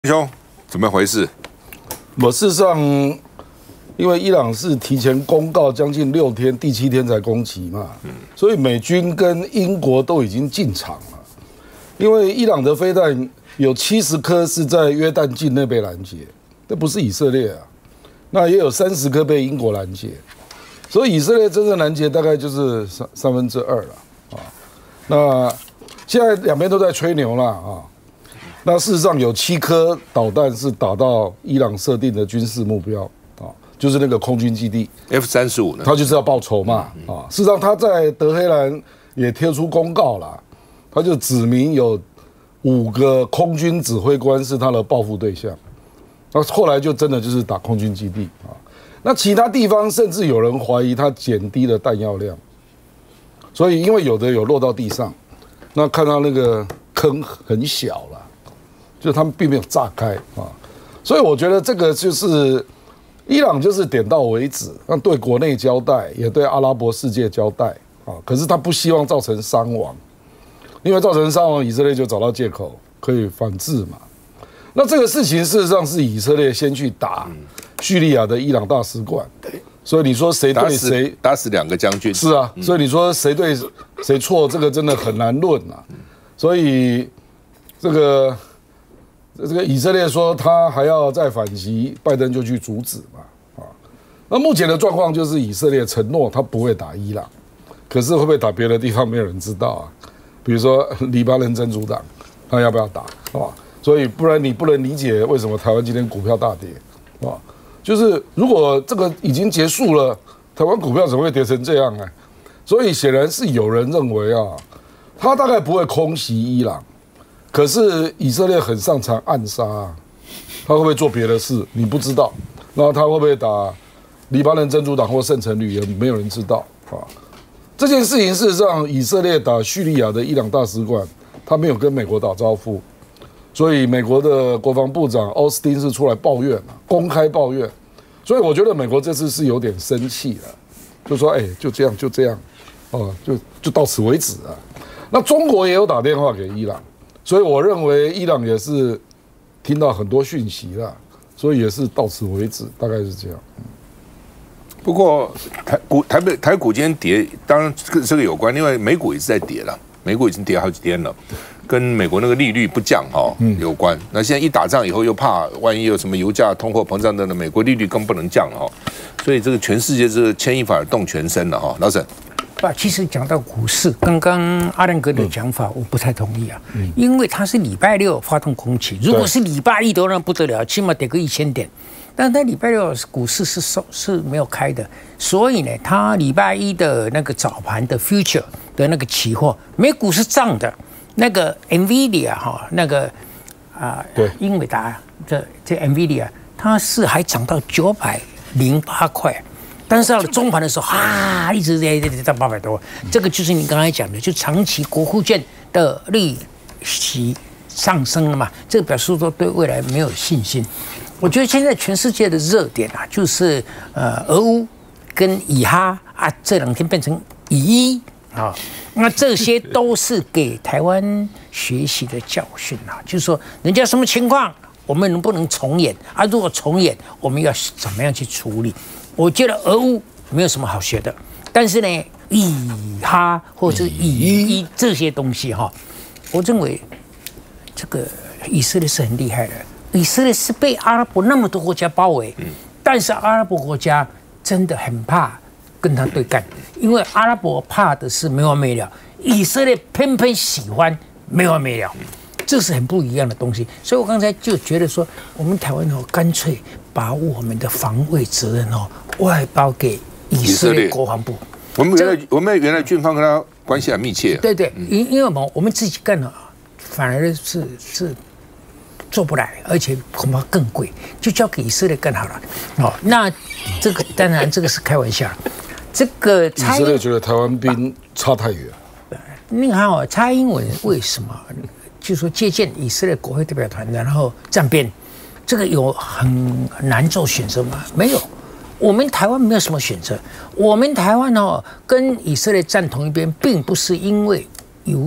兄，怎么回事？ 事实上，因为伊朗是提前公告将近6天，第7天才攻击嘛，所以美军跟英国都已经进场了。因为伊朗的飞弹有70颗是在约旦境内被拦截，这不是以色列啊。那也有30颗被英国拦截，所以以色列真正拦截大概就是2/3了啊。那现在两边都在吹牛啦啊。那事实上有7颗导弹是打到伊朗设定的军事目标啊，就是那个空军基地 F-35呢？ 他就是要报仇嘛啊。事实上他在德黑兰也贴出公告啦，他就指明有5个空军指挥官是他的报复对象。那后来就真的就是打空军基地啊。那其他地方甚至有人怀疑他减低了弹药量，所以因为有的有落到地上，那看到那个坑很小了。就他们并没有炸开啊，所以我觉得这个就是伊朗就是点到为止，那对国内交代，也对阿拉伯世界交代啊。可是他不希望造成伤亡，因为造成伤亡，以色列就找到借口可以反制嘛。那这个事情事实上是以色列先去打叙利亚的伊朗大使馆，所以你说谁对谁打死2个将军是啊，所以你说谁对谁错，这个真的很难论啊。所以这个以色列说他还要再反击，拜登就去阻止嘛，啊，那目前的状况就是以色列承诺他不会打伊朗，可是会不会打别的地方没有人知道啊，比如说黎巴嫩真主党，他要不要打啊？所以不然你不能理解为什么台湾今天股票大跌啊，就是如果这个已经结束了，台湾股票怎么会跌成这样呢？所以显然是有人认为啊，他大概不会空袭伊朗。可是以色列很擅长暗杀啊，他会不会做别的事？你不知道。然后他会不会打黎巴嫩真主党或圣城旅？也没有人知道啊。这件事情事实上，以色列打叙利亚的伊朗大使馆，他没有跟美国打招呼，所以美国的国防部长奥斯汀是出来抱怨啊，公开抱怨。所以我觉得美国这次是有点生气了，就说就这样，哦，就到此为止啊。那中国也有打电话给伊朗。所以我认为伊朗也是听到很多讯息啦，所以也是到此为止，大概是这样。 不过台股今天跌，当然这个有关，因为美股也是在跌了，美股已经跌好几天了，跟美国那个利率不降有关。那现在一打仗以后，又怕万一有什么油价、通货膨胀等等，美国利率更不能降了所以这个全世界是牵一发而动全身了老沈。 其实讲到股市，刚刚阿亮哥的讲法我不太同意啊，因为他是礼拜6发动攻击，如果是礼拜1的话，那不得了，起码跌个1000点。但他礼拜6股市是没有开的，所以呢，他礼拜1的那个早盘的 future 的那个期货，美股是涨的，那个 NVIDIA 那个英伟达这 NVIDIA 它是还涨到908块。但是到了中盘的时候，一直在800多，这个就是你刚才讲的，就长期国库券的利息上升了嘛，这个表示说对未来没有信心。我觉得现在全世界的热点就是俄乌跟以哈这2天变成以伊那这些都是给台湾学习的教训就是说人家什么情况，我们能不能重演如果重演，我们要怎么样去处理？我觉得俄乌没有什么好学的，但是呢，以哈或者是以伊这些东西我认为这个以色列是很厉害的。以色列是被阿拉伯那么多国家包围，但是阿拉伯国家真的很怕跟他对干，因为阿拉伯怕的是没完没了，以色列偏偏喜欢没完没了。这是很不一样的东西，所以我刚才就觉得说，我们台湾干脆把我们的防卫责任外包给以色列国防部。 我们原来军方跟他关系很密切。 对，因为我们自己干了，反而是做不来，而且恐怕更贵，就交给以色列干好了。那这个当然这个是开玩笑。这个以色列觉得台湾兵差太远。 你看蔡英文为什么？就说借鉴以色列国会代表团，然后站边，这个有很难做选择吗？没有，我们台湾没有什么选择。我们台湾跟以色列站同一边，并不是因为有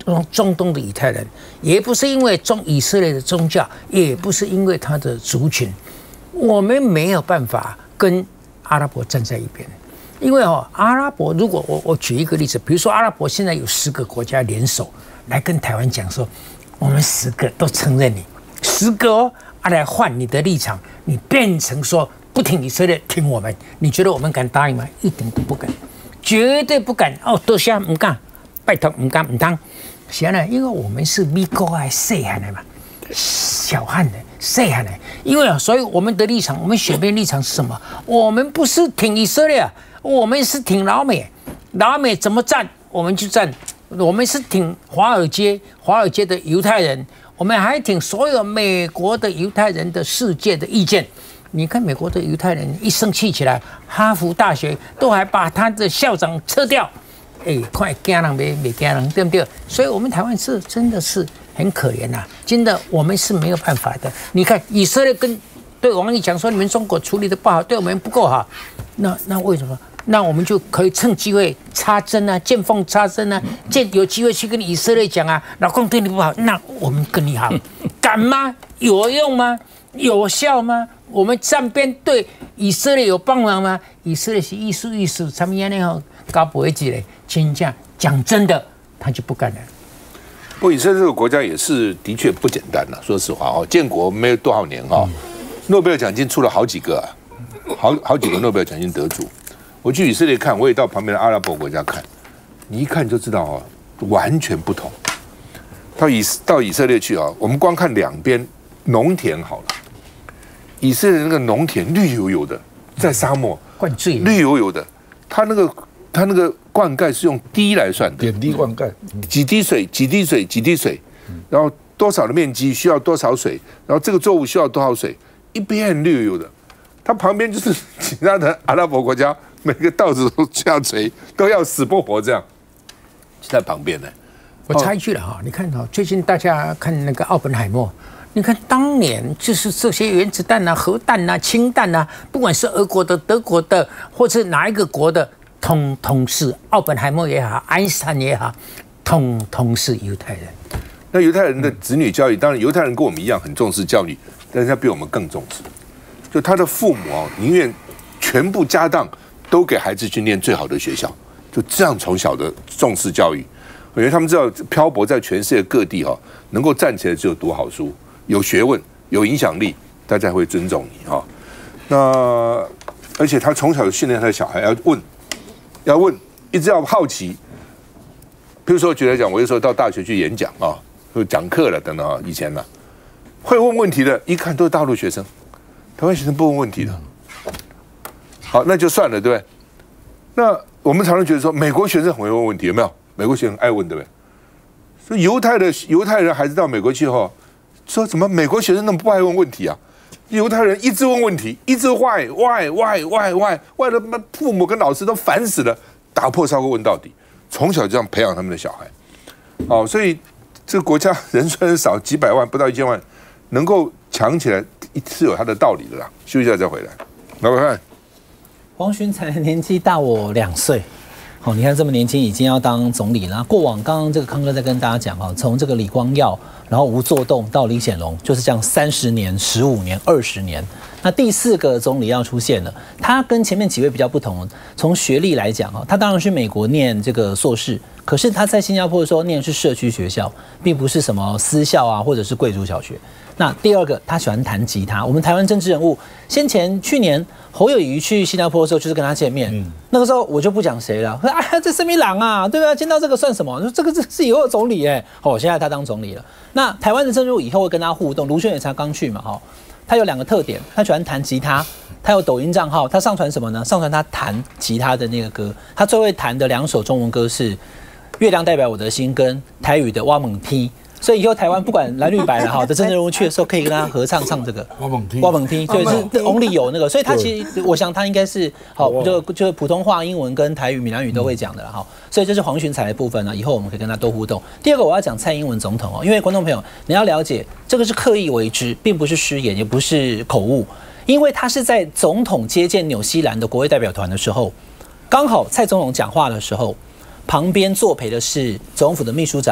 中东的犹太人，也不是因为以色列的宗教，也不是因为他的族群，我们没有办法跟阿拉伯站在一边。因为阿拉伯如果我举一个例子，比如说阿拉伯现在有10个国家联手来跟台湾讲说，我们10个都承认你，10个来换你的立场，你变成说不听以色列，听我们，你觉得我们敢答应吗？一点都不敢，绝对不敢。多谢唔敢，拜托唔敢唔当。现在因为我们是美国的细汉的嘛，小汉的细汉的，因为所以我们的立场，我们选边立场是什么？我们不是挺以色列，我们是挺老美。老美怎么站，我们就站。我们是挺华尔街的犹太人，我们还挺所有美国的犹太人的世界的意见。你看美国的犹太人一生气起来，哈佛大学都还把他的校长撤掉。快惊人没惊人，对不对？所以我们台湾是真的是很可怜呐，真的我们是没有办法的。你看以色列跟对王毅讲说，你们中国处理的不好，对我们不够好，那为什么？那我们就可以趁机会插针啊，见缝插针啊，有机会去跟以色列讲啊，老公对你不好，那我们跟你好，敢吗？有用吗？有效吗？我们站边对以色列有帮忙吗？以色列是艺术，他们样呢搞不会几嘞，真正讲真的，他就不干了。 不过以色列这个国家也是的确不简单了，说实话建国没有多少年诺贝尔奖金出了好几个好几个诺贝尔奖金得主。我去以色列看，我也到旁边的阿拉伯国家看，你一看就知道完全不同。到以色列去我们光看两边农田好了，以色列那个农田绿油油的，在沙漠灌醉绿油油的，它那个灌溉是用滴来算的， 点滴灌溉， 几滴水，然后多少的面积需要多少水，然后这个作物需要多少水，一片绿油油的。它旁边就是其他的阿拉伯国家，每个稻子都下垂，都要死不活这样，就在旁边呢。 我插一句了你看最近大家看那个奥本海默，你看当年就是这些原子弹核弹氢弹不管是俄国的、德国的，或是哪一个国的，统是奥本海默也好，爱因斯坦也好，统是犹太人。 那犹太人的子女教育，当然犹太人跟我们一样很重视教育，但是他比我们更重视。就他的父母宁愿全部家当都给孩子去念最好的学校，就这样从小的重视教育。因为他们知道漂泊在全世界各地能够站起来只有读好书、有学问、有影响力，大家会尊重你那而且他从小就训练他的小孩要问，一直要好奇。比如说举例来讲，我有时候到大学去演讲或讲课了等等以前会问问题的，一看都是大陆学生。台湾学生不问问题的，好，那就算了，对不对？那我们常常觉得说，美国学生很会问问题，有没有？美国学生爱问，对不对？所以犹太人孩子到美国去说怎么美国学生那么不爱问问题啊？犹太人一直问问题，一直 why， 为了父母跟老师都烦死了，打破砂锅问到底，从小就这样培养他们的小孩。所以这个国家人虽然少，几百万不到1000万，能够强起来是有它的道理的啦。休息一下再回来。来看， 黄循财年纪大我2岁。你看这么年轻已经要当总理了。过往刚刚这个康哥在跟大家讲从这个李光耀，然后吴作栋到李显龙，就是这样30年、15年、20年。那第4个总理要出现了，他跟前面几位比较不同。从学历来讲他当然去美国念这个硕士，可是他在新加坡的时候念的是社区学校，并不是什么私校或者是贵族小学。那第2个，他喜欢弹吉他。我们台湾政治人物，去年侯友宜去新加坡的时候，就是跟他见面。那个时候我就不讲谁了，说这什么人对吧？见到这个算什么？说这个是以后的总理现在他当总理了。那台湾的政治人物以后会跟他互动，卢秀燕才刚去嘛他有2个特点，他喜欢弹吉他，他有抖音账号，他上传什么呢？上传他弹吉他的那个歌。他最会弹的2首中文歌是《月亮代表我的心》跟台语的《挖猛踢》。所以以后台湾不管蓝绿白的政治人物去的时候，可以跟他合唱这个挖猛踢， 对，是 only 有那个，所以他其实我想他应该是就是普通话、英文跟台语、闽南语都会讲的了所以这是黄循财的部分以后我们可以跟他多互动。第2个我要讲蔡英文总统因为观众朋友你要了解，这个是刻意为之，并不是失言，也不是口误，因为他是在总统接见纽西兰的国会代表团的时候，刚好蔡总统讲话的时候，旁边作陪的是总统府的秘书长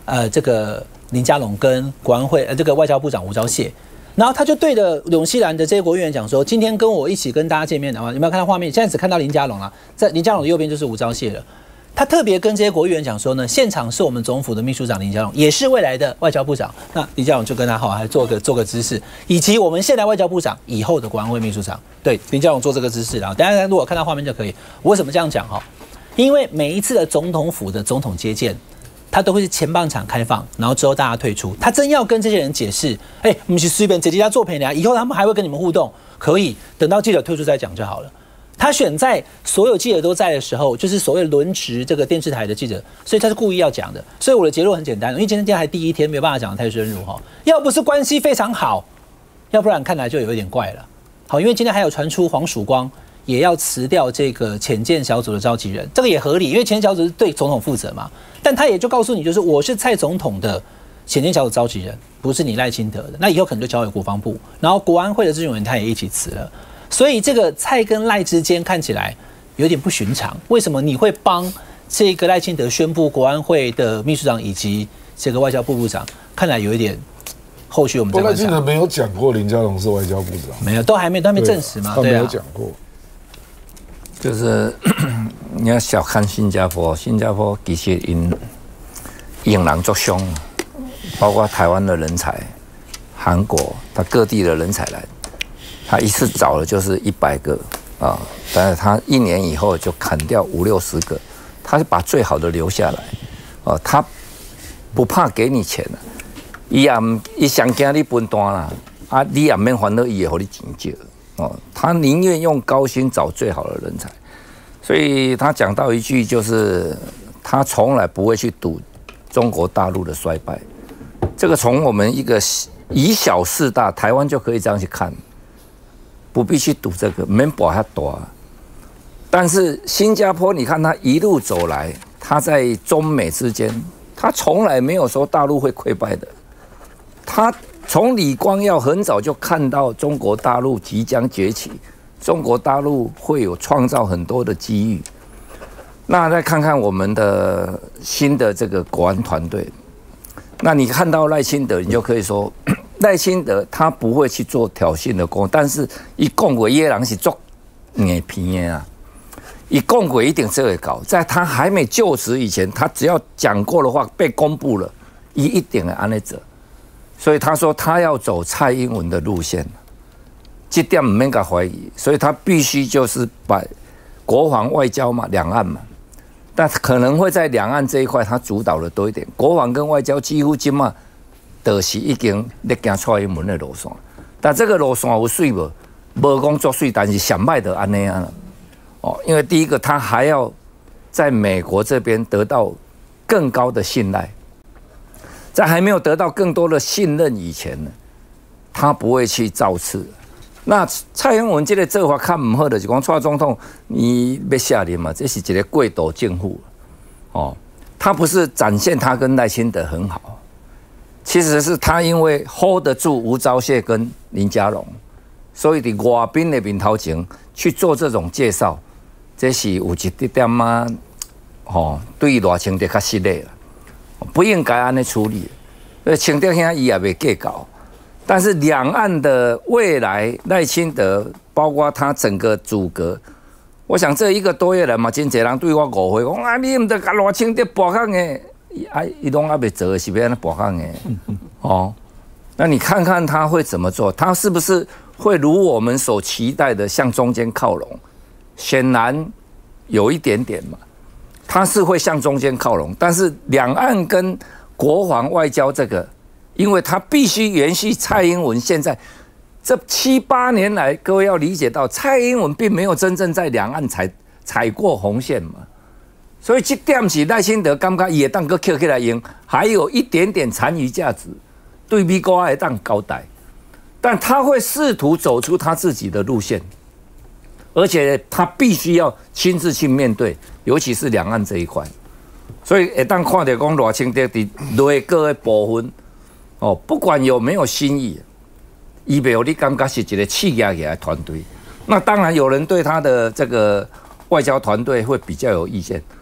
这个林佳龙跟国安会这个外交部长吴钊燮。然后他就对着纽西兰的这些国务院讲说：“今天跟我一起跟大家见面的话，有没有看到画面？现在只看到林佳龙了，在林佳龙的右边就是吴钊燮了。他特别跟这些国务院讲说呢，现场是我们总府的秘书长林佳龙，也是未来的外交部长。那林佳龙就跟他还做个姿势，以及我们现在外交部长以后的国安会秘书长，对林佳龙做这个姿势。然后大家如果看到画面就可以。我为什么这样讲哈？因为每一次的总统府的总统接见。”他都会是前半场开放，然后之后大家退出。他真要跟这些人解释，我们是随便这几家做陪聊，以后他们还会跟你们互动，可以等到记者退出再讲就好了。他选在所有记者都在的时候，就是所谓轮值这个电视台的记者，所以他是故意要讲的。所以我的结论很简单，因为今天还第一天，没有办法讲得太深入哈。要不是关系非常好，要不然看来就有一点怪了。好，因为今天还有传出黄曙光也要辞掉这个潜舰小组的召集人，这个也合理，因为潜舰小组是对总统负责嘛。但他也就告诉你，就是我是蔡总统的潜舰小组召集人，不是你赖清德的。那以后可能就交给国防部，然后国安会的这种人他也一起辞了。所以这个蔡跟赖之间看起来有点不寻常。为什么你会帮这个赖清德宣布国安会的秘书长以及这个外交部部长？看来有一点。后续我们再观察。 赖清德没有讲过林佳龙是外交部长， 没有，都还没证实嘛， 他没有讲过。 就是你要小看新加坡，新加坡其实引人作凶，包括台湾的人才、韩国，他各地的人才来，他一次找了就是100个啊，但是他1年以后就砍掉50-60个，他是把最好的留下来，啊，他不怕给你钱的，伊上惊你分单啦，啊，你也免烦恼伊会给你钱少。哦，他宁愿用高薪找最好的人才，所以他讲到一句，就是他从来不会去赌中国大陆的衰败。这个从我们一个以小事大，台湾就可以这样去看，不必去赌这个，免博他大。但是新加坡，你看他一路走来，他在中美之间，他从来没有说大陆会溃败的，他。从李光耀很早就看到中国大陆即将崛起，中国大陆会有创造很多的机遇。那再看看我们的新的这个国安团队，那你看到赖清德，你就可以说赖清德他不会去做挑衅的工，但是一讲过野人是做硬皮的啊，一讲过一定这会搞，在他还没就职以前，他只要讲过的话被公布了，一定会安尼做。所以他说他要走蔡英文的路线，这点不免甲怀疑，所以他必须就是把国防外交嘛，两岸嘛，但可能会在两岸这一块他主导的多一点，国防跟外交几乎今嘛就是已经在行蔡英文的路线，但这个路线有水无？无讲作水，但是想卖的安那样了。哦，因为第一个他还要在美国这边得到更高的信赖。在还没有得到更多的信任以前呢，他不会去造次。那蔡英文这个做法看不好的，就讲蔡总统你要下令嘛，这是一个过度政府哦，他不是展现他跟赖清德很好，其实是他因为 hold 得住吴钊燮跟林佳龙，所以在外宾的面头前去做这种介绍，这是有一点嘛，哦，对赖清德较失礼了。不应该按呢处理，清德兄伊也未计较，但是两岸的未来，赖清德包括他整个组阁，我想这1个多月来嘛，真侪人对我误会，讲啊，你唔得甲赖清德博康诶，伊拢还未做，是要安尼博康诶，哦，那你看看他会怎么做？他是不是会如我们所期待的向中间靠拢？显然有一点点嘛。他是会向中间靠拢，但是两岸跟国防外交这个，因为他必须延续蔡英文现在这7、8年来，各位要理解到，蔡英文并没有真正在两岸踩过红线嘛，所以这点是赖清德感觉伊会当搁捡起来用，还有一点点残余价值，对美国会当交代，但他会试图走出他自己的路线。而且他必须要亲自去面对，尤其是两岸这一块，所以一旦看到讲赖清德在内阁的部分，哦，不管有没有新意，伊袂有你感觉是一个企业的团队。那当然有人对他的这个外交团队会比较有意见，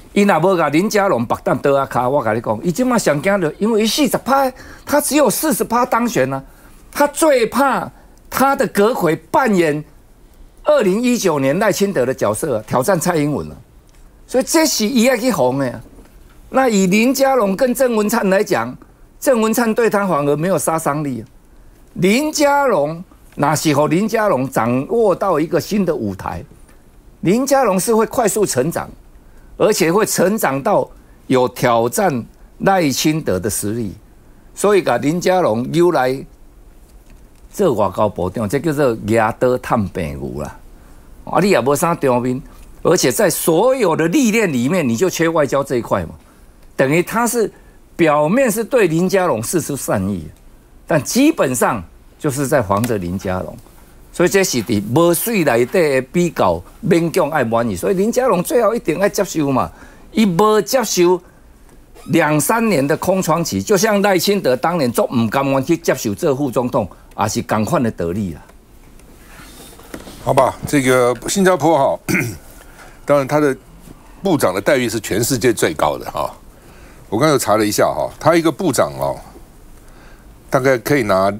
伊若无甲林佳龙白蛋倒啊卡，我甲你讲，伊即马上惊的，因为伊40%，他只有40%当选呢、他最怕他的阁揆扮演2019年赖清德的角色、挑战蔡英文了，所以这是伊要去红的。那以林佳龙跟郑文灿来讲，郑文灿对他反而没有杀伤力。林佳龙那是和林佳龙掌握到一个新的舞台，林佳龙是会快速成长。而且会成长到有挑战赖清德的实力，所以把林佳龙邀来做外交部长，这叫做牙刀探病牛啦。啊，你也无啥中面，而且在所有的历练里面，你就缺外交这一块嘛，等于他是表面是对林佳龙释出善意，但基本上就是在防着林佳龙。所以这是伫无水内底的比较，勉强爱满意。所以林佳龙最后一定要接受嘛，伊无接受2-3年的空窗期，就像赖清德当年做唔甘愿去接受这副总统，也是同款的道理啦。 好吧，这个新加坡哈，当然他的部长的待遇是全世界最高的哈。我刚才查了一下哈，他一个部长哦，大概可以拿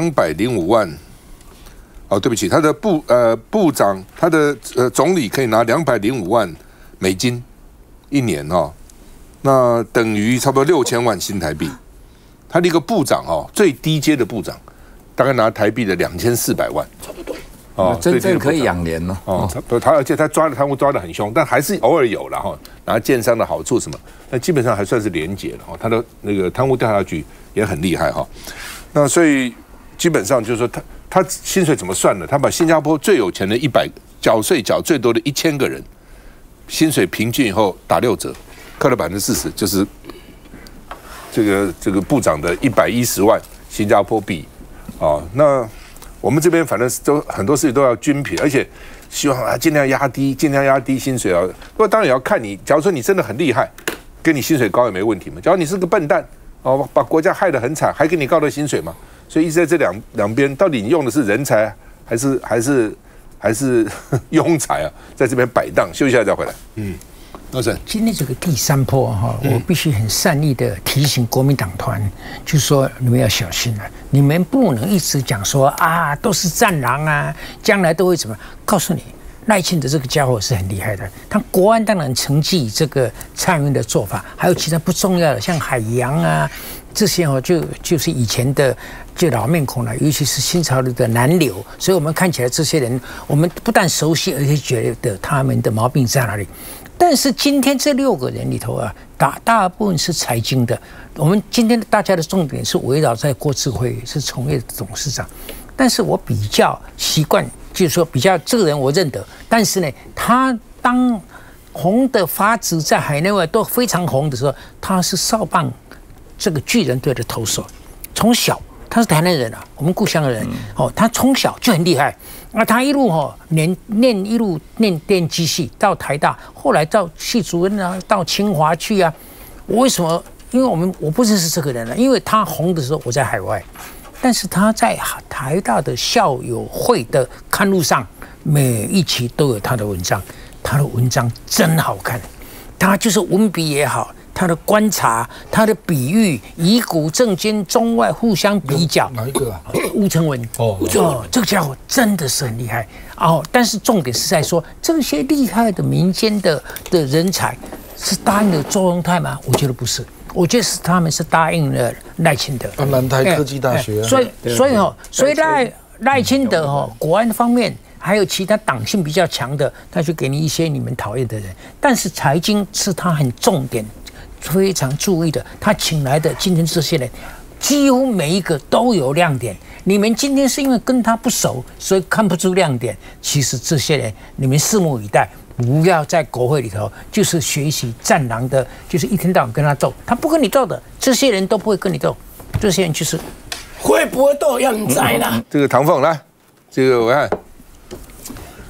205万。哦，对不起，他的部长，他的总理可以拿205万美金一年哈、哦，那等于差不多6000万新台币。他的一个部长哦，最低阶的部长，大概拿台币的2400万，差不多。哦， 真正可以养年了。 哦，而且他抓的贪污抓得很凶，但还是偶尔有了哈，拿建商的好处什么，那基本上还算是廉洁了哈。他的那个贪污调查局也很厉害哈。那所以基本上就是说他薪水怎么算呢？他把新加坡最有钱的缴税缴最多的1000个人，薪水平均以后打6折，扣了40%，就是这个部长的110万新加坡币啊。那我们这边反正都很多事情都要均平，而且希望尽量压低薪水啊。不过当然也要看你，假如说你真的很厉害，给你薪水高也没问题嘛。假如你是个笨蛋哦，把国家害得很惨，还给你高的薪水嘛？所以一直在这两边，到底你用的是人才还是庸才啊？在这边摆荡，休息一下再回来。老沈， 今天这个第3波哈，我必须很善意的提醒国民党团，就是说你们要小心了，你们不能一直讲说啊都是战狼啊，将来都会怎么？告诉你，赖清德这个家伙是很厉害的，他国安当然承继这个蔡英文的做法，还有其他不重要的，像海洋啊这些哦，就是以前的就老面孔了，尤其是新潮流的南流，所以我们看起来这些人，我们不但熟悉，而且觉得他们的毛病在哪里。但是今天这6个人里头啊，大部分是财经的。我们今天大家的重点是围绕在郭智慧是从业董事长，但是我比较习惯，就是说比较这个人我认得，但是呢，他当红的发紫，在海内外都非常红的时候，他是少棒这个巨人队的投手，从小他是台南人啊，我们故乡的人哦，他从小就很厉害。那他一路一路念电机系到台大，后来到系主任啊，到清华去啊。我为什么？因为我不认识这个人了，因为他红的时候我在海外，但是他在台大的校友会的刊物上，每一期都有他的文章，他的文章真好看，他就是文笔也好。他的观察，他的比喻，以古证今，中外互相比较。 哪一个啊？ 吴承文这个家伙真的是很厉害哦。但是重点是在说，这些厉害的民间的人才是答应了周荣泰吗？我觉得不是，我觉得是他们是答应了赖清德。 南台科技大学、啊。 所以赖清德国安方面。还有其他党性比较强的，他就给你一些你们讨厌的人。但是财经是他很重点、非常注意的。他请来的今天这些人，几乎每一个都有亮点。你们今天是因为跟他不熟，所以看不出亮点。其实这些人，你们拭目以待，不要在国会里头就是学习战狼的，就是一天到晚跟他斗，他不跟你斗的，这些人都不会跟你斗。这些人就是会不会斗，让你栽啦。 这个唐凤来，这个我看。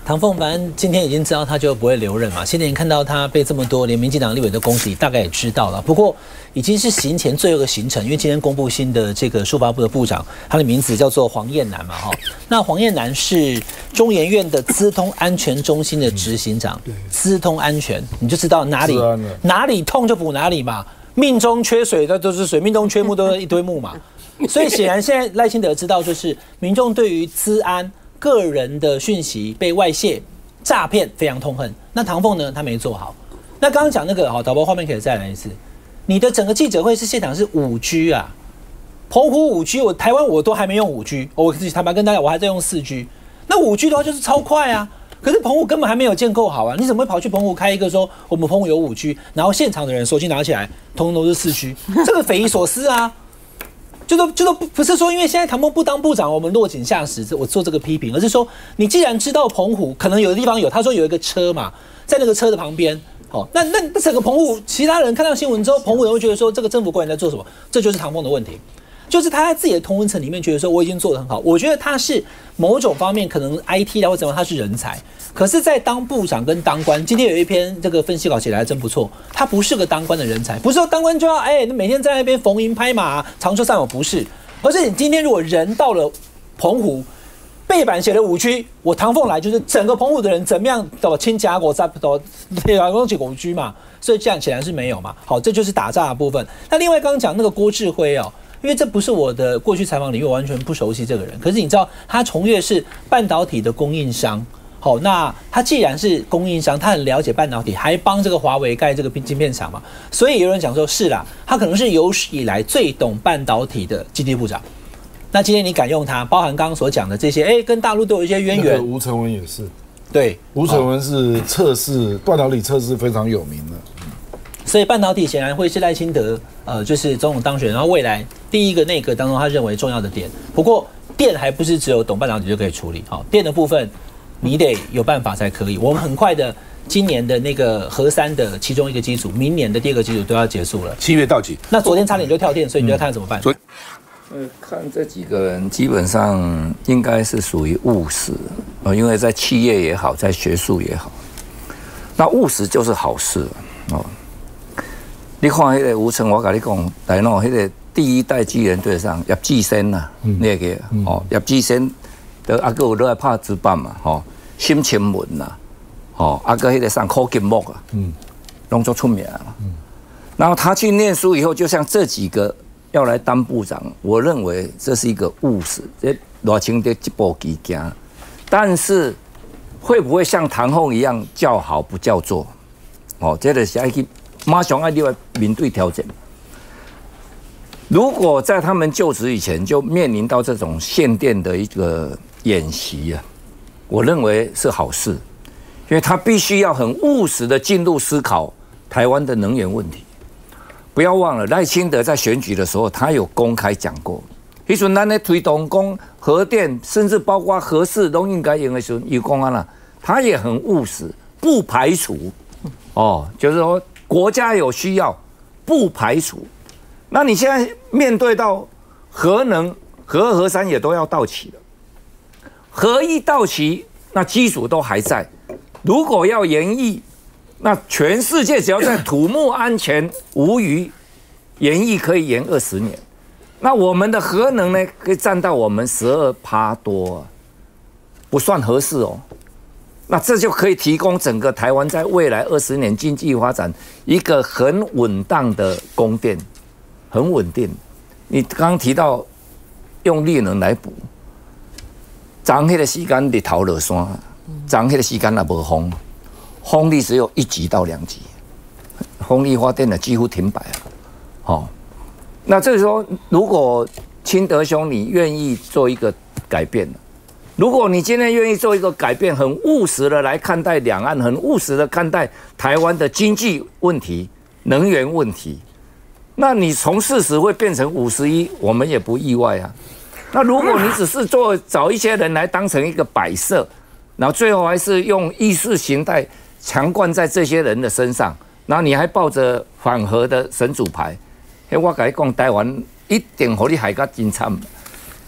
唐凤反正今天已经知道他就不会留任嘛，现在看到他被这么多连民进党立委都攻击，大概也知道了。不过已经是行前最后一个行程，因为今天公布新的这个书发部的部长，他的名字叫做黄燕南嘛，哈。那黄燕南是中研院的资通安全中心的执行长，资通安全你就知道哪里痛就补哪里嘛，命中缺水的都是水，命中缺木都是一堆木嘛。所以显然现在赖清德知道，就是民众对于资安个人的讯息被外泄、诈骗非常痛恨。那唐凤呢，他没做好。那刚刚讲那个，好，导播画面可以再来一次。你的整个记者会是现场是5G 啊，澎湖5G， 台湾我都还没用5G， 我坦白跟大家，我还在用4G。那5G 的话就是超快啊，可是澎湖根本还没有建构好啊，你怎么会跑去澎湖开一个说我们澎湖有5G， 然后现场的人手机拿起来，通通都是4G， 这个匪夷所思啊。就都不是说，因为现在唐凤不当部长，我们落井下石，我做这个批评，而是说，你既然知道澎湖可能有的地方有，他说有一个车嘛，在那个车的旁边，好，那整个澎湖，其他人看到新闻之后，澎湖人会觉得说，这个政府官员在做什么？这就是唐凤的问题，就是他在自己的同温层里面觉得说，我已经做得很好，我觉得他是某种方面可能 IT 啦或怎么，他是人才。可是，在当部长跟当官，今天有一篇这个分析稿写得还真不错。他不是个当官的人才，不是说当官就要每天在那边逢迎拍马、长袖善舞，不是。而是你今天如果人到了澎湖，背板写了5G，我唐凤来就是整个澎湖的人怎么样都亲家国在都都起5G嘛，所以这样显然是没有嘛。好，这就是打诈的部分。那另外刚刚讲那个郭志辉哦。因为这不是我的过去采访领域，我完全不熟悉这个人。可是你知道，他从业是半导体的供应商。好，那他既然是供应商，他很了解半导体，还帮这个华为盖这个晶片厂嘛，所以有人讲说，是啦，他可能是有史以来最懂半导体的经济部长。那今天你敢用他，包含刚刚所讲的这些，跟大陆都有一些渊源。 吴承文也是， 对， 吴承文是测试半导体测试非常有名的。 所以半导体显然会是赖清德就是总统当选，然后未来第一个内阁当中他认为重要的点。不过电还不是只有懂半导体就可以处理，好，电的部分你得有办法才可以。我们很快的，今年的那个核3的其中一个机组，明年的第2个机组都要结束了 ，7月到期。 那昨天差点就跳电，所以你就要看怎么办。 看这几个人基本上应该是属于务实，因为在企业也好，在学术也好，那务实就是好事哦。你看那个吴承，我跟你讲，台南那个第一代机人队上叶志先呐，那个叶志先的阿哥都在拍纸板嘛，新青文呐，阿哥那个上柯金木啊，拢做出名了。然后他去念书以后，就像这几个要来当部长，我认为这是一个务实，这罗清的一步棋行。但是会不会像唐凤一样叫好不叫座？这个是要去。马上要另外面对挑战。如果在他们就职以前就面临到这种限电的一个演习啊，我认为是好事，因为他必须要很务实的进入思考台湾的能源问题。不要忘了赖清德在选举的时候，他有公开讲过，那时候咱在推动讲核电，甚至包括核四都应该用的时候，有讲啊，他也很务实，不排除就是说。国家有需要，不排除。那你现在面对到核能、核2、核3也都要到期了，核1到期，那基础都还在。如果要延役，那全世界只要在土木安全无虞，延役可以延20年。那我们的核能呢，可以占到我们12%多，不算核四哦。那这就可以提供整个台湾在未来20年经济发展一个很稳当的供电，很稳定。你刚刚提到用绿能来补，昨那个时间日头落山，昨那个时间也无风，风力只有1级到2级，风力发电呢几乎停摆了。那这个时候，如果清德兄你愿意做一个改变，如果你今天愿意做一个改变，很务实的来看待两岸，很务实的看待台湾的经济问题、能源问题，那你从40会变成51，我们也不意外啊。那如果你只是找一些人来当成一个摆设，然后最后还是用意识形态强灌在这些人的身上，然后你还抱着反核的神主牌，我跟你讲，台湾一定让你害到真惨。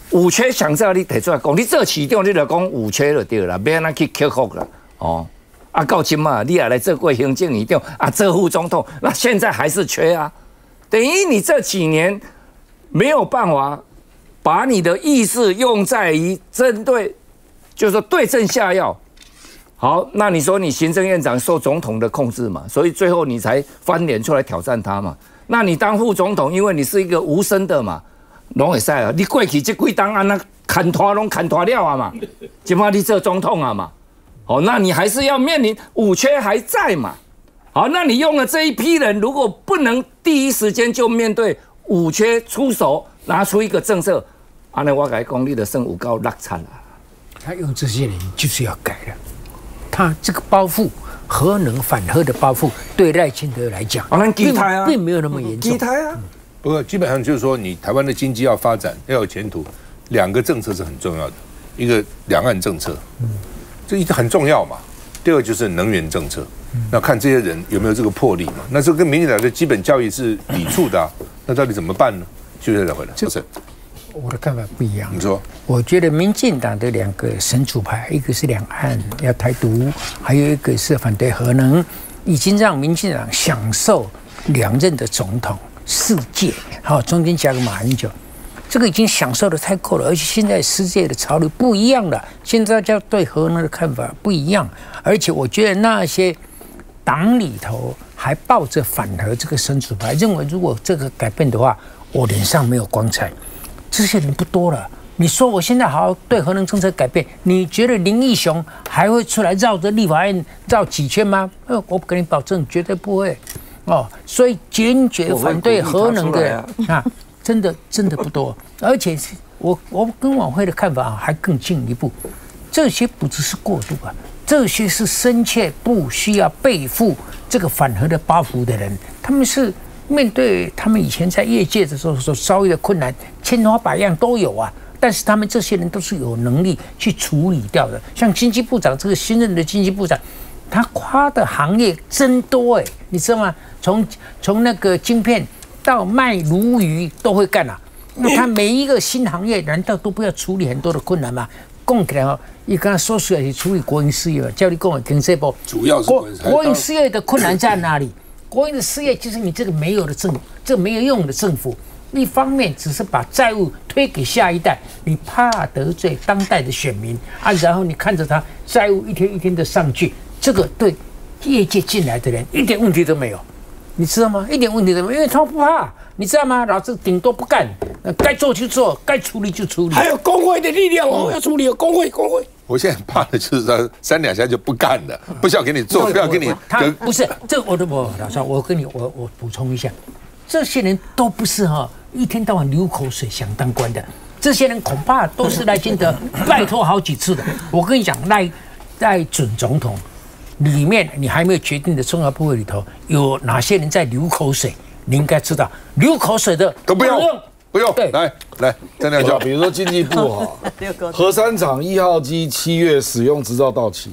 五缺想照你提出来讲，你做市长你就讲五缺就对了，别安那去克服了哦。啊，到今嘛，你也来做过行政院长啊，做副总统，那现在还是缺啊，等于你这几年没有办法把你的意识用在于针对，就是说对症下药。好，那你说你行政院长受总统的控制嘛，所以最后你才翻脸出来挑战他嘛。那你当副总统，因为你是一个无声的嘛，拢会使啊。你过去这几当安那砍拖拢砍拖了啊嘛，今嘛你做总统啊嘛。好，那你还是要面临五缺还在嘛？好，那你用了这一批人，如果不能第一时间就面对五缺出手，拿出一个政策，安尼我甲你讲，你就算有够落惨啦。 他用这些人就是要改了，他这个包袱核能反核的包袱，对赖清德来讲，并没有那么严重。 不过基本上就是说，你台湾的经济要发展要有前途，两个政策是很重要的，一个两岸政策，这很重要嘛。第二个就是能源政策，那看这些人有没有这个魄力嘛。那这跟民进党的基本教义是抵触的啊，那到底怎么办呢？就再回来，就是我的看法不一样。 你说， 我觉得民进党的两个神主牌，一个是两岸要台独，还有一个是反对核能，已经让民进党享受2任的总统4届，好，中间加个马英九。这个已经享受的太够了，而且现在世界的潮流不一样了，现在大家对核能的看法不一样，而且我觉得那些党里头还抱着反核这个神主牌，认为如果这个改变的话，我脸上没有光彩，这些人不多了。你说我现在好好对核能政策改变，你觉得林义雄还会出来绕着立法院绕几圈吗？我跟你保证，绝对不会哦。所以坚决反对核能的人啊。真的不多，而且我跟晚会的看法还更进一步，这些不只是过度啊，这些是深切不需要背负这个反核的包袱的人，他们是面对他们以前在业界的时候所遭遇的困难，千花百样都有啊，但是他们这些人都是有能力去处理掉的。像经济部长这个新任的经济部长，他跨的行业真多你知道吗？从那个晶片到卖鲈鱼都会干啊，那他每一个新行业难道都不要处理很多的困难吗？讲起来哦，你刚才说出来是处理国营事业，叫你跟我经济部， 主要是国营事业的困难在哪里？国营的事业就是你这个没有用的政府，一方面只是把债务推给下一代，你怕得罪当代的选民啊，然后你看着他债务一天一天的上去，这个对业界进来的人一点问题都没有。你知道吗？一点问题都没有，因为他不怕，你知道吗？老子顶多不干，该做就做，该处理就处理。还有工会的力量哦，要处理工会。 我现在很怕的就是他3、2下就不干了，不想给你做，不要给你。 他不是这我老赵，我补充一下，这些人都不是一天到晚流口水想当官的，这些人恐怕都是赖清德拜托好几次的。我跟你讲，赖准总统。里面你还没有决定的重要部位里头有哪些人在流口水？你应该知道，流口水的都不用。对，来，张亮教， 比如说经济部核3厂1号机7月使用执照到期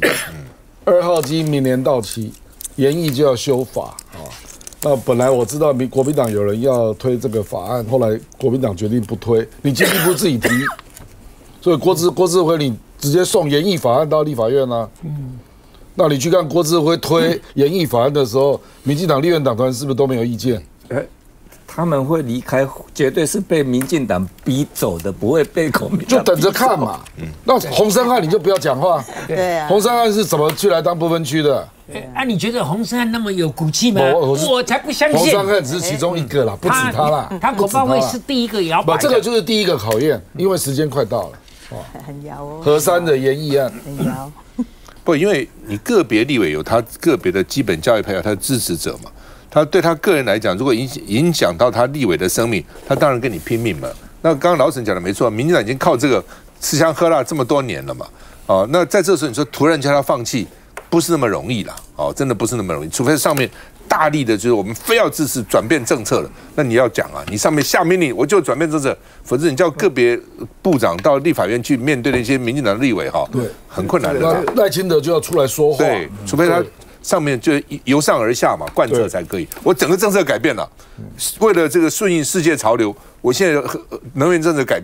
，2号机明年到期，延役就要修法啊。那本来我知道国民党有人要推这个法案，后来国民党决定不推，你经济部自己提，所以郭志辉你直接送延役法案到立法院啊。那你去看郭志辉推延役法案的时候，民进党立院党团是不是都没有意见？ 他们会离开，绝对是被民进党逼走的，不会被国民党。 就等着看嘛。那洪申翰你就不要讲话。 对啊。 洪申翰是怎么去来当不分区的？ 你觉得洪申翰那么有骨气吗？我才不相信。 洪申翰只是其中一个啦，不止他啦。 他恐怕会是第一个摇摆。 这个就是第一个考验，因为时间快到了。 很摇哦。 核3的延役案。 很摇。 不，因为你个别立委有他个别的基本教育派，有他的支持者嘛。他对他个人来讲，如果影响到他立委的生命，他当然跟你拼命嘛。那刚刚老沈讲的没错，民进党已经靠这个吃香喝辣这么多年了嘛。那在这时候你说突然叫他放弃，不是那么容易啦。真的不是那么容易，除非上面大力的就是我们非要支持转变政策了，那你要讲啊，你上面下命令我就转变政策，否则你叫个别部长到立法院去面对那些民进党的立委对，很困难的。 赖清德就要出来说话， 对，除非他上面就由上而下嘛，贯彻才可以。我整个政策改变了，为了这个顺应世界潮流，我现在能源政策改变了，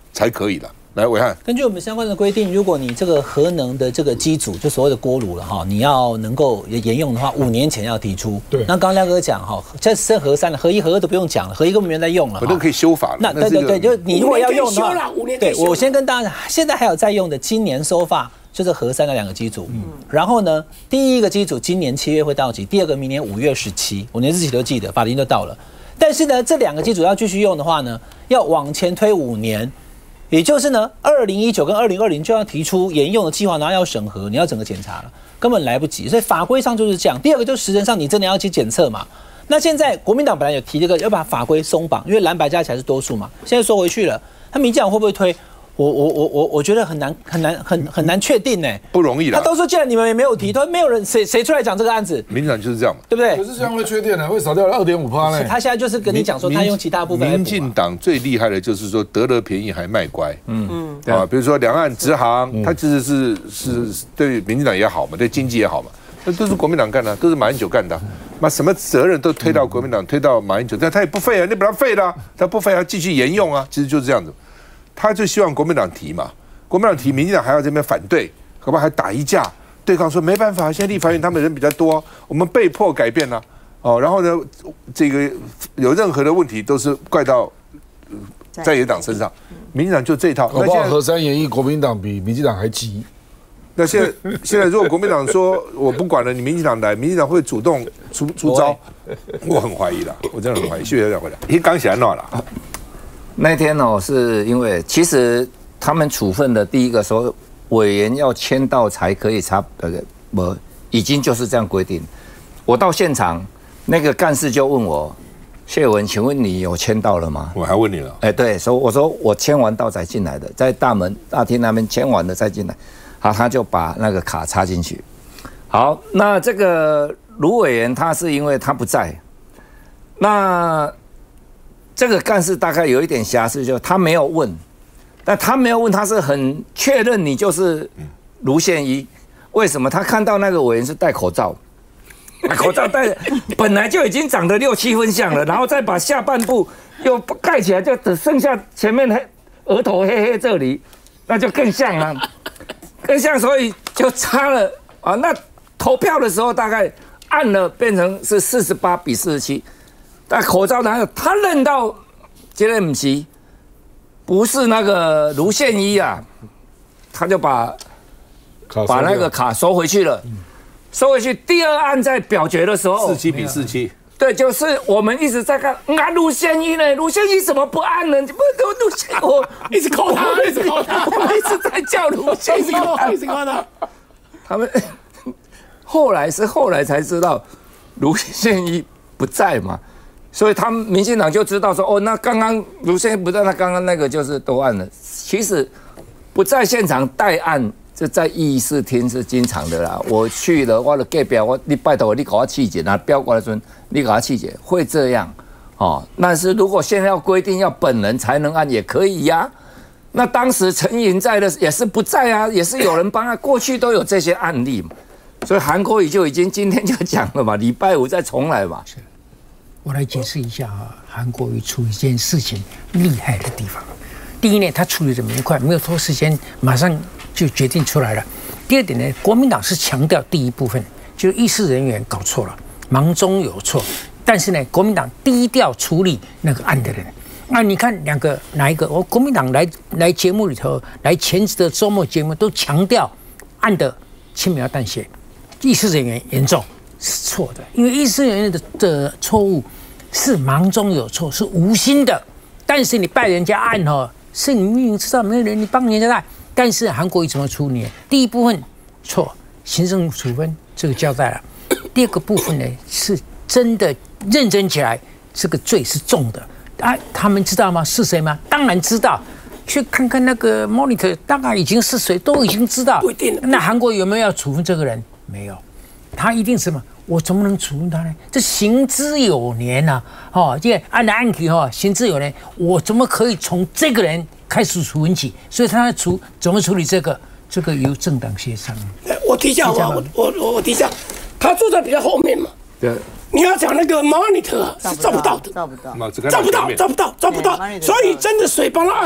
才可以了。来，伟汉， 根据我们相关的规定，如果你这个核能的这个机组，就所谓的锅炉了哈，你要能够沿用的话，5年前要提出。 对。 那刚刚亮哥讲哈，这剩核3了，核1、核2都不用讲了，核1根本没人在用了。 我都可以修法了。 那对，就是你如果要用的话 ，5年对，我先跟大家讲，现在还有在用的，今年收发就是核3的2个机组。然后呢，第一个机组今年7月会到期，第二个明年5月17，我连日期都记得，法令都到了。但是呢，这2个机组要继续用的话呢，要往前推5年。也就是呢，2019跟2020就要提出沿用的计划，然后要审核，你要整个检查了，根本来不及。所以法规上就是这样。第二个就是时程上，你真的要去检测嘛。那现在国民党本来有提这个要把法规松绑，因为蓝白加起来是多数嘛，现在收回去了。他民进党会不会推？我觉得很难确定呢， 不容易啦。 他都说既然你们也没有提，都没有人谁出来讲这个案子， 民进党就是这样嘛， 对不对？ 可是这样会缺电呢，会少掉了2.5%呢。 他现在就是跟你讲说，他用其他部分来补啊。 民进党最厉害的就是说得了便宜还卖乖，比如说两岸直航，它其实是对民进党也好嘛，对经济也好嘛，那都是国民党干的，都是马英九干的，那什么责任都推到国民党，推到马英九，但他也不废啊，你把他废了，他不废要继续沿用啊，其实就是这样子，他就希望国民党提嘛。国民党提，民进党还要这边反对，恐怕还打一架对抗，说没办法，现在立法院他们人比较多，我们被迫改变了哦。然后呢，这个有任何的问题都是怪到在野党身上，民进党就这一套。 搞不好核3演绎，国民党比民进党还急。 那现在如果国民党说我不管了，你民进党来，民进党会主动出招，我很怀疑了，我真的很怀疑。谢谢大家回来，你刚起来闹了。 那天哦，是因为其实。他们处分的第一个说，委员要签到才可以查，已经就是这样规定。我到现场，那个干事就问我，谢文，请问你有签到了吗？ 我还问你了。 对，我说我签完到才进来的，在大厅那边签完了再进来。好，他就把那个卡插进去。好，那这个卢委员他是因为他不在，那这个干事大概有一点瑕疵，就他没有问。但他没有问，他是很确认你就是卢宪一。为什么？他看到那个委员是戴口罩，口罩戴本来就已经长得6、7分像了，然后再把下半部又盖起来，就只剩下前面额头黑黑这里，那就更像了，更像，所以就差了啊。那投票的时候大概按了变成是48比47，但口罩他认到这个不是那个卢宪一啊，他就把那个卡收回去了，收回去。第二案在表决的时候 ，47比47， 对，就是我们一直在看啊，卢宪一呢？卢宪一怎么不按呢？不，卢宪一，我一直扣他，我们一直在叫卢宪一，一直扣他。他们后来才知道卢宪一不在嘛。所以他们民进党就知道说，哦，那刚刚卢宪一不在，那刚刚那个就是都按了。其实不在现场代按，这在议事厅是经常的啦。我去了，我的隔壁，你拜托你给我气解，拿标过来说，你给我气解，会这样哦。但是如果现在要规定要本人才能按，也可以呀。那当时陈莹在的也是不在啊，也是有人帮他，过去都有这些案例嘛。所以韩国瑜就已经今天就讲了嘛，礼拜5再重来嘛。 我来解释一下啊，韩国瑜处理这件事情厉害的地方。第一呢，他处理的明快，没有拖时间，马上就决定出来了。第二点呢，国民党是强调第一部分，就是议事人员搞错了，忙中有错。但是呢，国民党低调处理那个案的人。那你看哪一个？我国民党来节目里头，来前置的周末节目都强调案的轻描淡写，议事人员严重。是错的，因为议事人员的错误是忙中有错，是无心的。但是你拜人家案哦，是你明明知道没有人，你帮人家办。但是韩国瑜怎么处理？第一部分错，行政处分这个交代了。第二个部分呢，是真的认真起来，这个罪是重的。啊，他们知道吗？是谁吗？当然知道。去看看那个 monitor， 大概已经是谁，都已经知道。 不一定。 那韩国瑜有没有要处分这个人？没有。他一定什么？我怎么能处分他呢？这行之有年呐、啊！哦，这按来按去哈，行之有年，我怎么可以从这个人开始处分起？所以他怎么处理这个？这个由政党协商。 我提一下我提一下，他坐在比较后面嘛。 对。 你要讲那个 monitor 是照不到的， 照不到， 所以真的谁帮他按，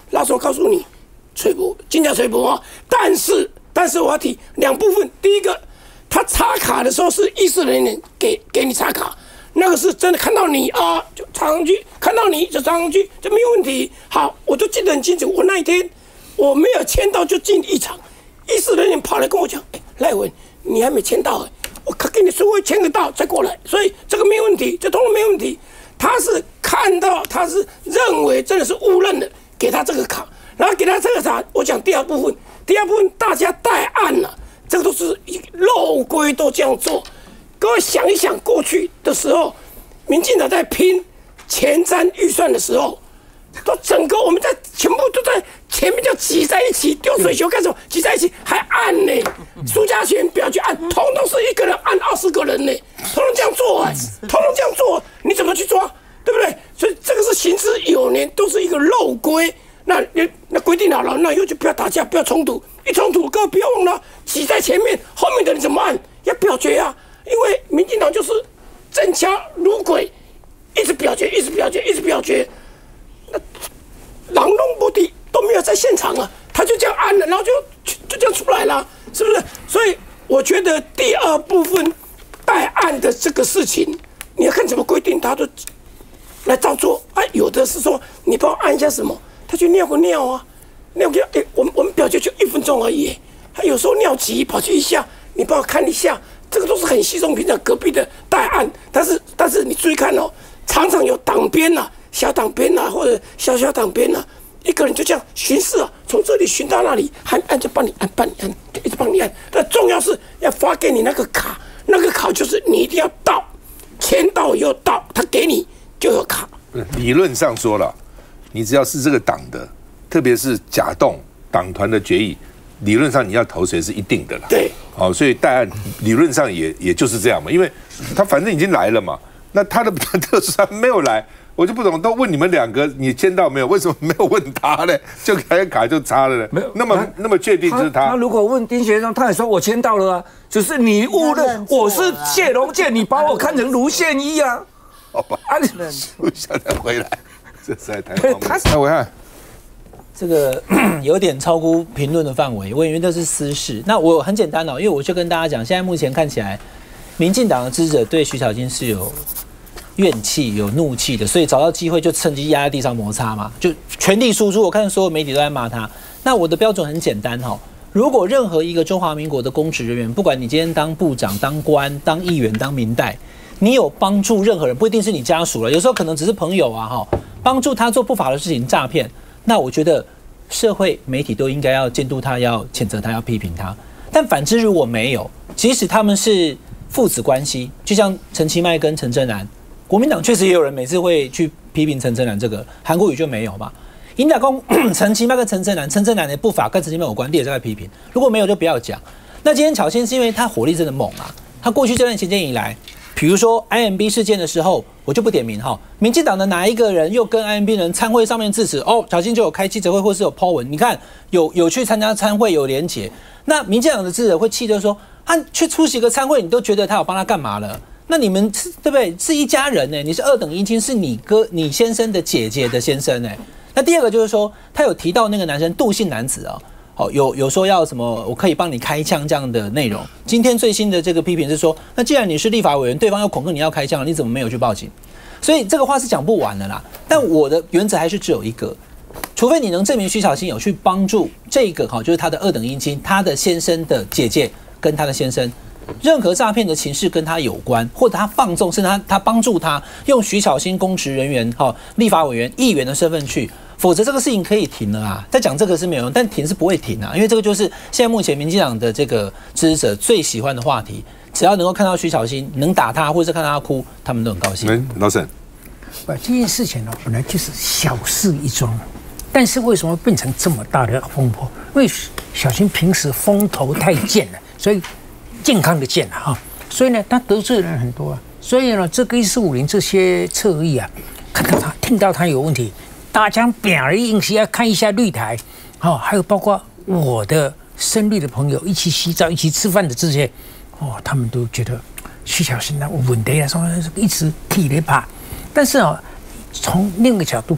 老师我告诉你，吹不，尽量吹不啊。但是我要提2部分，第一个，他插卡的时候是医事人员给你插卡，那个是真的看到你啊就插上去，看到你就插上去，这没有问题。好，我都记得很清楚，我那一天我没有签到就进一场，医事人员跑来跟我讲，赖文你还没签到我给你说会签个到再过来，所以这个没问题，这通通没问题。他是看到，他是认为真的是误认的，给他这个卡，然后给他这个卡。我讲第二部分大家带案了，这个都是漏规都这样做。各位想一想，过去的时候，民进党在拼前瞻预算的时候，都整个我们在全部都在前面就挤在一起，丢水球干什么？挤在一起还按呢？苏家全不要去按，通通是一个人按20个人呢，通通这样做通通这样做，你怎么去抓？对不对？所以这个是行之有年，都是一个漏规。那规定好了，那以后就不要打架，不要冲突。一冲突，各位不要忘了，挤在前面，后面的人怎么按？要表决啊！因为民进党就是阵桥如鬼，一直表决，一直表决，一直表决。那狼龙不敌都没有在现场啊，他就这样按了，然后就这样出来了，是不是？所以我觉得第二部分带案的这个事情，你要看怎么规定，他都来照做啊。有的是说你帮我按一下什么，他去尿个尿啊，尿个我们表决就1分钟而已，他有时候尿急跑去一下，你帮我看一下，这个都是很稀松平常隔壁的带案，但是你注意看哦，常常有党鞭啊。小党鞭啊，或者小党鞭啊，一个人就这样巡视啊，从这里巡到那里，按就帮你按，就一直帮你按。但重要是要发给你那个卡，那个卡就是你一定要到，签到又到，他给你就有卡。 理论上说了，你只要是这个党的，特别是甲动党团的决议，理论上你要投谁是一定的了。 对， 哦，所以带案理论上也就是这样嘛，因为他反正已经来了嘛，那他的特殊他没有来。我就不懂，都问你们2个，你签到没有？为什么没有问他呢？就开卡就插了呢？没有，那么确定就是他。 他如果问丁学忠，他也说我签到了啊，只是你误认我是谢龙介，你把我看成卢宪一啊。 好吧，录下再回来，这实在太荒谬。那我看这个有点超乎评论的范围，我以为这是私事。那我很简单因为我就跟大家讲，现在目前看起来，民进党的支持者对徐小青是有怨气有怒气的，所以找到机会就趁机压在地上摩擦嘛，就全力输出。我看所有媒体都在骂他。那我的标准很简单如果任何一个中华民国的公职人员，不管你今天当部长、当官、当议员、当民代，你有帮助任何人，不一定是你家属了，有时候可能只是朋友啊帮助他做不法的事情、诈骗，那我觉得社会媒体都应该要监督他，要谴责他，要批评他。但反之，如果没有，即使他们是父子关系，就像陈其迈跟陈真南。国民党确实也有人每次会去批评陈真南，这个韩国瑜就没有嘛。尹打公陈其迈跟陈真南的不法跟陈其迈有关，也在批评。如果没有就不要讲。那今天巧先是因为他火力真的猛啊，他过去这段期间以来，比如说 IMB 事件的时候，我就不点名民进党的哪一个人又跟 IMB 人参会上面致辞巧先就有开记者会或是有 po 文，你看有去参加参会有连结，那民进党的支持者会气就说去出席个参会，你都觉得他有帮他干嘛了？那你们对不对？是一家人你是2等姻亲，是你先生的姐姐的先生那第二个就是说，他有提到那个男生杜姓男子有说要什么，我可以帮你开枪这样的内容。今天最新的这个批评是说，那既然你是立法委员，对方要恐吓你要开枪，你怎么没有去报警？所以这个话是讲不完的啦。但我的原则还是只有一个，除非你能证明徐小青有去帮助这个就是他的2等姻亲，他的先生的姐姐跟他的先生。任何诈骗的情势跟他有关，或者他放纵，甚至他帮助他用徐小青公职人员、立法委员、议员的身份去，否则这个事情可以停了啊。再讲这个是没有用，但停是不会停啊，因为这个就是现在目前民进党的这个支持者最喜欢的话题。只要能够看到徐小青能打他，或者是看到他哭，他们都很高兴。 老沈， 这件事情本来就是小事一桩，但是为什么变成这么大的风波？因为小青平时风头太健了，所以。健康的健所以呢，他得罪人很多所以呢，这个1450这些侧翼看到他，听到他有问题，大家表而应是要看一下绿台，还有包括我的深绿的朋友一起洗澡、一起吃饭的这些，他们都觉得徐小青问题说一直替你怕，但是从另一个角度看，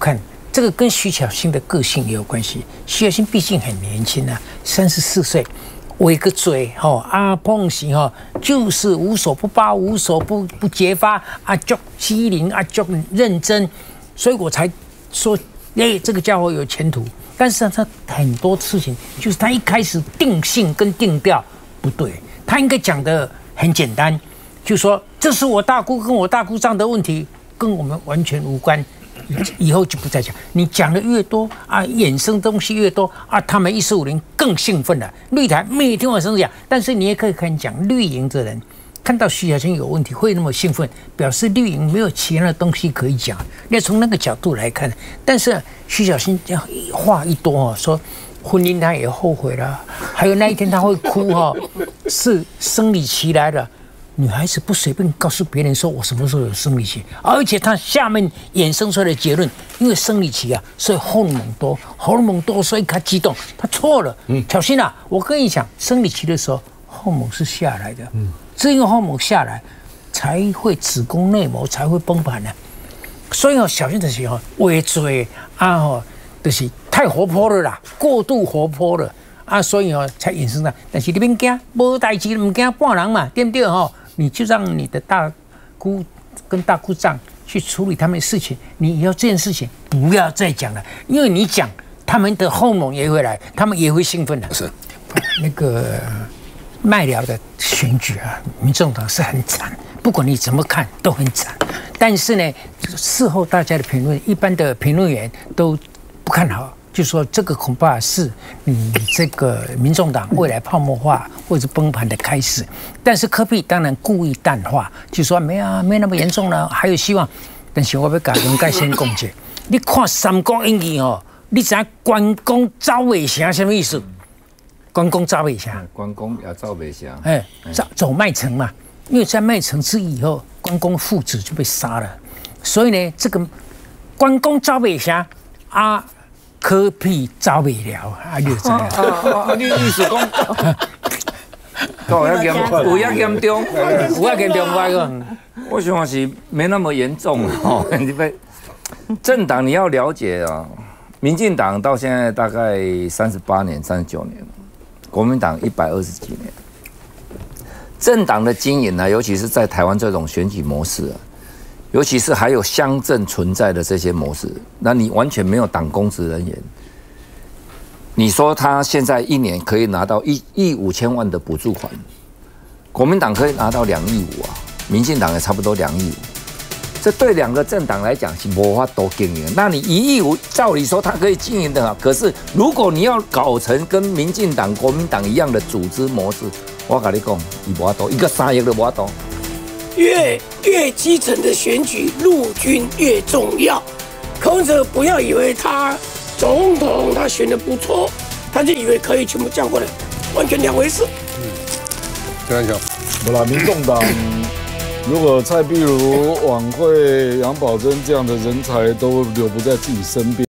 这个跟徐巧芯的个性也有关系。徐巧芯毕竟很年轻啊，34岁，围个嘴碰时就是无所不包，无所不揭发，足机灵，足认真，所以我才说，这个家伙有前途。但是他很多事情，就是他一开始定性跟定调不对，他应该讲的很简单，就说这是我大姑跟我大姑丈的问题，跟我们完全无关。以后就不再讲，你讲的越多衍生东西越多他们1450更兴奋了。绿台每天晚上讲，但是你也可以看讲绿营的人看到徐巧芯有问题会那么兴奋，表示绿营没有其他的东西可以讲。你要从那个角度来看，但是徐巧芯话一多说婚姻他也后悔了，还有那一天他会哭是生理期来了。女孩子不随便告诉别人说我什么时候有生理期，而且她下面衍生出来的结论，因为生理期所以荷尔蒙多，所以她激动，她错了。巧芯我跟你讲，生理期的时候荷尔蒙是下来的，只有荷尔蒙下来，才会子宫内膜才会崩盘的。所以小心的时候，尾嘴就是太活泼了啦，过度活泼了所以才衍生的。但是你别惊，无代志唔惊半人嘛，对不对你就让你的大姑跟大姑丈去处理他们的事情，你以后这件事情不要再讲了，因为你讲他们的荷尔蒙也会来，他们也会兴奋的。 是那个麦寮的选举民众党是很惨，不管你怎么看都很惨。但是呢，事后大家的评论，一般的评论员都不看好。就说这个恐怕是你这个民众党未来泡沫化或者崩盘的开始，但是柯 P 当然故意淡化，就说没那么严重了，还有希望。但是我要甲龙介先讲者，你看三国演义你知影关公走未成什么意思？关公走未成， 关公也走未成， 走麦城嘛，因为在麦城之役以后，关公父子就被杀了，所以呢，这个关公走未成柯 P 走未了你就知影。 你意思讲，有遐严重，我想是没那么严重政党你要了解民进党到现在大概38年、39年，国民党120几年。政党的经营尤其是在台湾这种选举模式尤其是还有乡镇存在的这些模式，那你完全没有党公职人员。你说他现在一年可以拿到1亿5千万的补助款，国民党可以拿到2亿5民进党也差不多2亿5，这对两个政党来讲是没法多经营。那你1亿5，照理说它可以经营的好，可是如果你要搞成跟民进党、国民党一样的组织模式，我跟你讲，你没法多，一个3亿都没法多。 越基层的选举，陆军越重要。柯文哲不要以为他总统他选的不错，他就以为可以全部降过来，完全两回事。 这样讲， 好啦，民众党如果蔡壁如、晚会、杨宝珍这样的人才都留不在自己身边。